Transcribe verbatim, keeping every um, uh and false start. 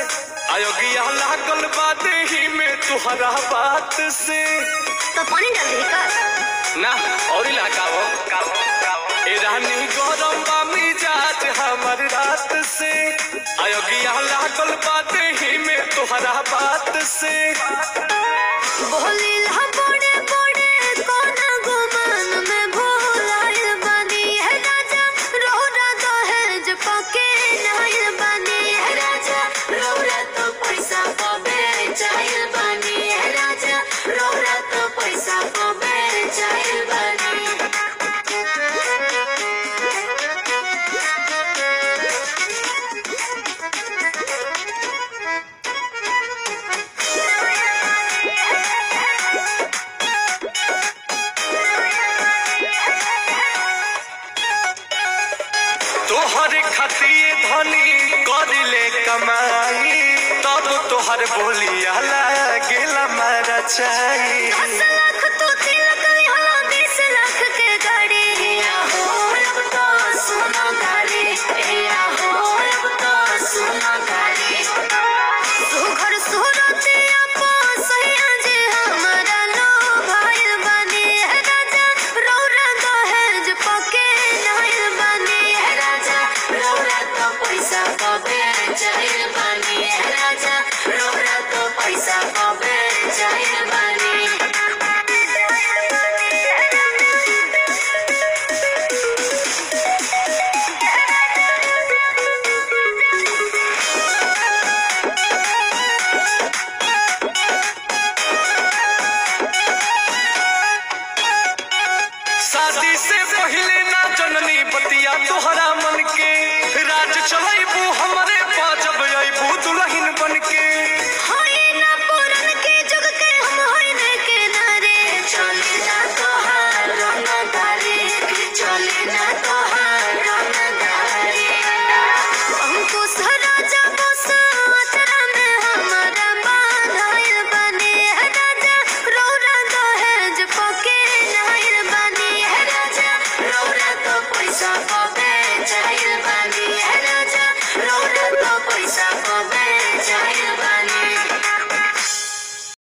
अयोग्या लागल बात ही में तुहरा बात से तो पानी डाल दे का ना और इलाका हो ए रानी गरम बामी जात हमर रात से अयोग्या लागल बात ही में तुहरा बात से बोली ला बड़े बड़े कोना गुमान में भोलाइल बानी है राजा रोरा दहेज पके नाइल बानी है राजा रोरा तो पैसा पबे चाहिल बानी है राजा रोरा तो पैसा पबे चाहिल बानी तोहर खतिए धनी करिले कमाई तब तोहर बोलिया लागेला मारा चाही दस लाख तो तिलक यहाँ बीस लाख के गाड़ी या हो अब तो सोना गाड़ी या हो अब तो सोना गाड़ी सुघर सुरते अपो सैया जे हमरा लो भाइल बानी है राजा रौरा दहेज पके नाइल बानी है राजा रौरा तो पैसा पबे चाहिल बानी है राजा रौरा तो पैसा पबे चाहिल